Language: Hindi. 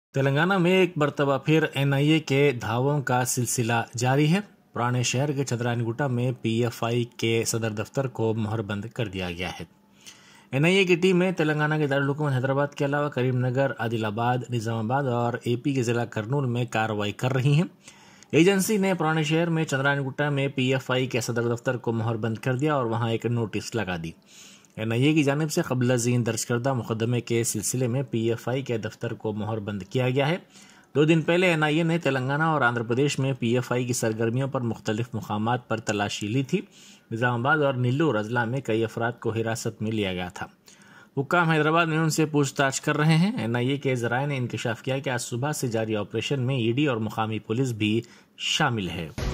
तेलंगाना में एक मरतबा फिर एनआईए के धावों का सिलसिला जारी है। पुराने शहर के चंद्रायनगुट्टा में पीएफआई के सदर दफ्तर को मोहरबंद कर दिया गया है। एनआईए की टीम में तेलंगाना के दारुल हुकूमत हैदराबाद के अलावा करीमनगर, आदिलाबाद, निजामाबाद और एपी के जिला कर्नूल में कार्रवाई कर रही है। एजेंसी ने पुराने शहर में चंद्रायनगुट्टा में पीएफआई के सदर दफ्तर को मोहरबंद कर दिया और वहां एक नोटिस लगा दी। एनआईए की जानिब से क़ब्ल-अज़ीन दर्ज करदा मुकदमे के सिलसिले में पीएफआई के दफ्तर को मोहरबंद किया गया है। 2 दिन पहले एनआईए ने तेलंगाना और आंध्र प्रदेश में पीएफआई की सरगर्मियों पर मुख्तलिफ मुकामात पर तलाशी ली थी। निजामाबाद और नीलूर अजला में कई अफराद को हिरासत में लिया गया था। हुक्काम हैदराबाद में उनसे पूछताछ कर रहे हैं। एनआईए के ज़राए ने इंकशाफ किया कि आज सुबह से जारी ऑपरेशन में ईडी और मुकामी पुलिस भी शामिल है।